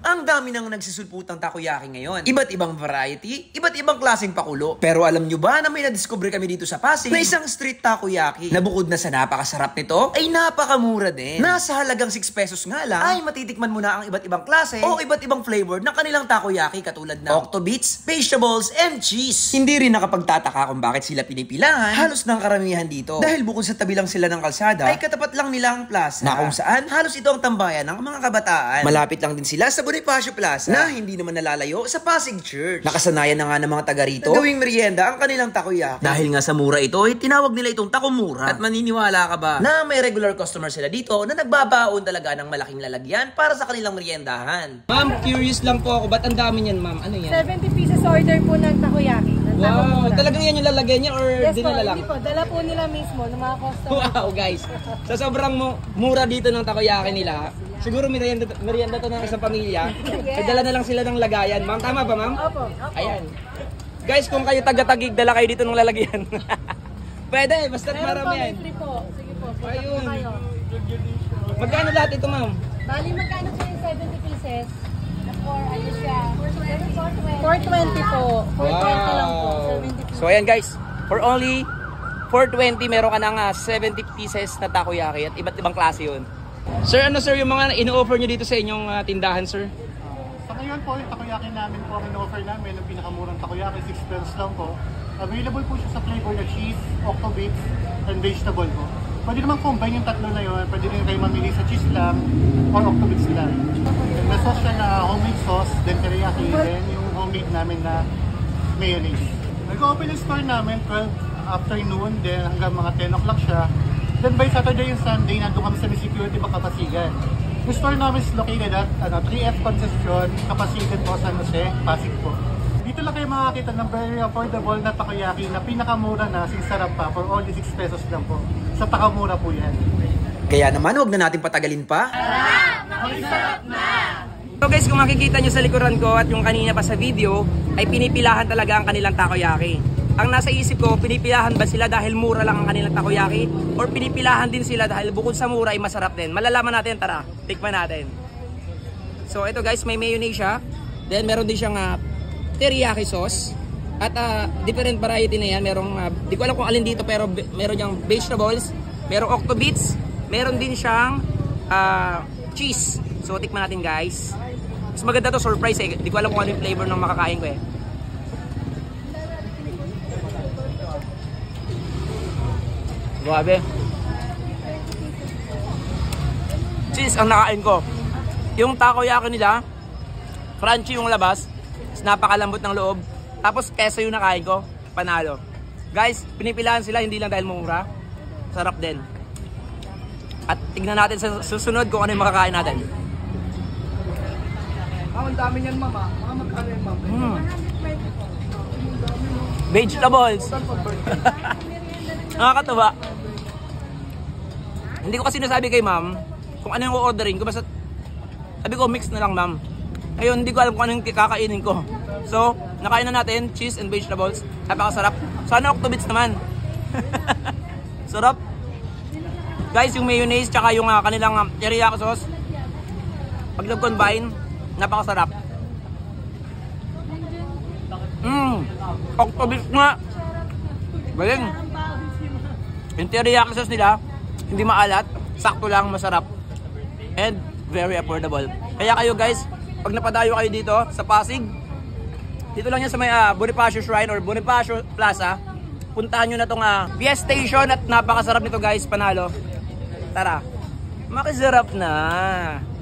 Ang dami nang nagsisulputang takoyaki ngayon. Iba't ibang variety, iba't ibang klaseng pakulo. Pero alam nyo ba na may nadiscover kami dito sa Pasig na isang street takoyaki na bukod na sa napakasarap nito, ay napakamura din. Nasa halagang 6 pesos nga lang, ay matitikman mo na ang iba't ibang klase o iba't ibang flavor ng kanilang takoyaki katulad ng octobits, vegetables, and cheese. Hindi rin nakapagtataka kung bakit sila pinipilahan halos ng karamihan dito. Dahil bukod sa tabi lang sila ng kalsada, ay katapat lang nila ang plaza na kung saan halos ito ang tambayan ng mga kabataan. Malapit lang din sila sa Bonifacio Plaza na hindi naman nalalayo sa Pasig Church. Nakasanayan na nga ng mga taga rito gawing merienda ang kanilang takoyaki. Dahil nga sa mura ito, ay tinawag nila itong takomura. At maniniwala ka ba na may regular customer sila dito na nagbabaon talaga ng malaking lalagyan para sa kanilang meriendahan? Ma'am, curious lang po ako. Ba't ang dami niyan, ma'am? Ano yan? 70 pieces order po ng takoyaki. Wow, talagang yan yung lalagyan niya or yes dinala po, lang? hindi po. Dala po nila mismo ng mga customer. Wow, guys. Sa sobrang mura dito ng takoyaki nila, siguro merienda to ng isang pamilya. Yes. Dala na lang sila ng lagayan. Ma'am, tama ba, ma'am? Opo. Ayan. Guys, kung kayo taga-Taguig, dala kayo dito ng lalagyan. Pwede, basta marami yan. Meron po, sige po. Ayun. Kayo. Magkano lahat ito, ma'am? Bali, magkano po yung 70 pieces? For ano siya? 420 po. 420 lang po. 70 pieces. So ayan guys, for only 420 meron ka ng 70 pieces na takoyaki at iba't ibang klase yun. Sir, ano sir yung mga ino-offer nyo dito sa inyong tindahan, sir? Sa ngayon po, yung takoyaki namin po, ang in-offer namin, yung pinakamurang takoyaki, 6 pesos lang po. Available po siya sa flavor na cheese, octobits, and vegetable po. Pwede naman combine yung tatlo na yun. Pwede rin kayo mamili sa cheese lang or octobits lang. And may sauce siya na homemade sauce, then teriyaki, then yung homemade namin na mayonnaise. Nag-open yung store namin 12 afternoon, then hanggang mga 10 o'clock siya. Then by Saturday and Sunday, nandun kami sa Security Kapasigan. Yung store namin is located at 3F Concession, Kapasigan po, San Jose, Pasig po. Dito lang kayo makakita ng very affordable na takoyaki na pinakamura na, sinsarap pa, for only 6 pesos lang po. Sa takamura po yan. Kaya naman, huwag na natin patagalin pa. So guys, kung makikita nyo sa likuran ko at yung kanina pa sa video, ay pinipilahan talaga ang kanilang takoyaki. Ang nasa isip ko, pinipilahan ba sila dahil mura lang ang kanilang takoyaki? Or pinipilahan din sila dahil bukod sa mura ay masarap din? Malalaman natin, tara, tikman natin. So ito guys, may mayonnaise siya. Then meron din siyang teriyaki sauce. At different variety na yan. Merong, di ko alam kung alin dito pero meron diyang vegetables. Merong octobits. Meron din siyang cheese. So tikman natin guys. Mas maganda to, surprise eh. Di ko alam kung ano yung flavor ng makakain ko eh. Grabe. Cheese ang nakain ko. Yung takoyaki nila, crunchy yung labas, napakalambot ng loob. Tapos keso yung nakain ko, panalo. Guys, pinipilahan sila hindi lang dahil mura. Sarap din. At tignan natin sa susunod kung ano yung makakain natin. Ang dami niyan, mama. Mga magkano yan, mama? Vegetables. Nakakatawa. Hindi ko kasi nasabi kay ma'am kung ano yung ordering ko. Basta sabi ko mix na lang ma'am. Ayun, hindi ko alam kung ano yung kakainin ko. So, nakain na natin cheese and vegetables. Napakasarap. Sana octobits naman. Sarap. Guys, yung mayonnaise tsaka yung kanilang teriyaki sauce, pag nag-combine, napakasarap. Octobits nga. Galing. Yung teriyaki sauce nila, hindi maalat, sakto lang, masarap. And very affordable. Kaya kayo guys, pag napadayo kayo dito sa Pasig, dito lang yan sa may Bonifacio Shrine or Bonifacio Plaza, puntahan nyo na itong PS Station at napakasarap nito guys, panalo. Tara, makisarap na.